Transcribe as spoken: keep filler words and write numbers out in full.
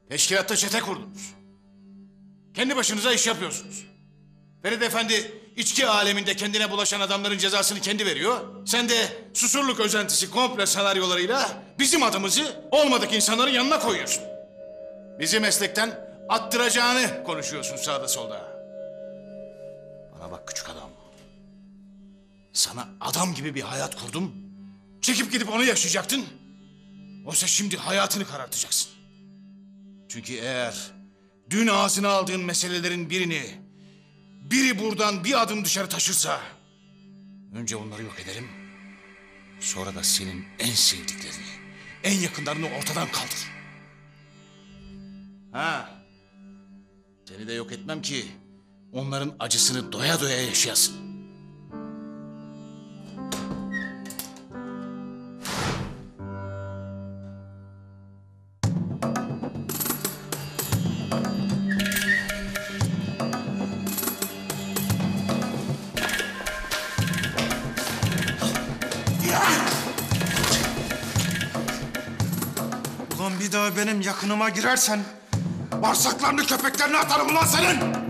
Teşkilatta çete kurdunuz. Kendi başınıza iş yapıyorsunuz. Ferit Efendi içki aleminde kendine bulaşan adamların cezasını kendi veriyor. Sen de Susurluk özentisi komple senaryolarıyla bizim adımızı olmadık insanların yanına koyuyorsun. Bizi meslekten attıracağını konuşuyorsun sağda solda. Bana bak küçük adam. Sana adam gibi bir hayat kurdum. Çekip gidip onu yaşayacaktın. Oysa şimdi hayatını karartacaksın. Çünkü eğer dün ağzına aldığın meselelerin birini biri buradan bir adım dışarı taşırsa önce onları yok ederim. Sonra da senin en sevdiklerini, en yakınlarını ortadan kaldır. Ha. Seni de yok etmem ki onların acısını doya doya yaşayasın. Ulan bir daha benim yakınıma girersen bağırsaklarını köpeklerine atarım ulan senin!